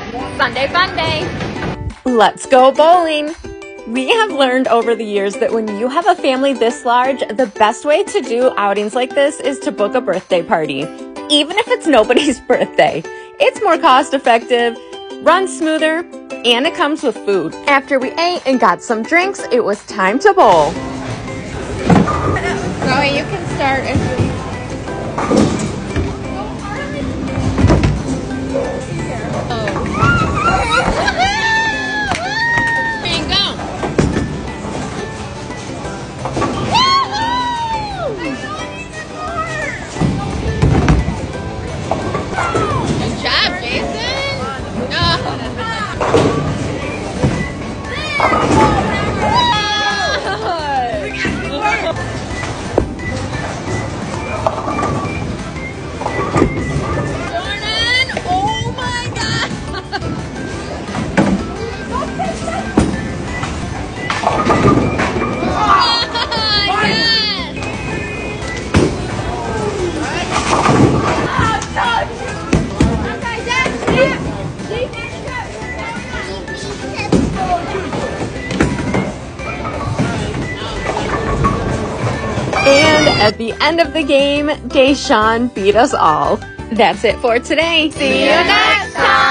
Sunday Fun Day. Let's go bowling. We have learned over the years that when you have a family this large, the best way to do outings like this is to book a birthday party. Even if it's nobody's birthday. It's more cost effective, runs smoother, and it comes with food. After we ate and got some drinks, it was time to bowl. Zoe, you can start if you... And at the end of the game, Deshawn beat us all. That's it for today. See you next time.